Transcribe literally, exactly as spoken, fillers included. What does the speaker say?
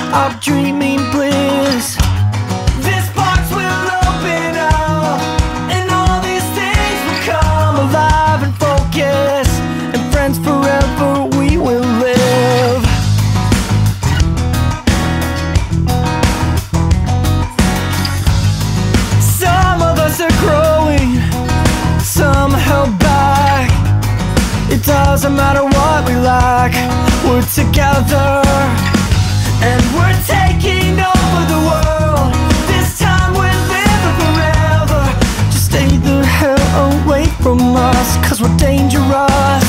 of dreaming bliss. This box will open up, and all these things will come alive and focus, and friends forever we will live. Some of us are growing, some held back. It doesn't matter what we lack, we're together, and we're taking over the world. This time we're living forever. Just stay the hell away from us, 'cause we're dangerous.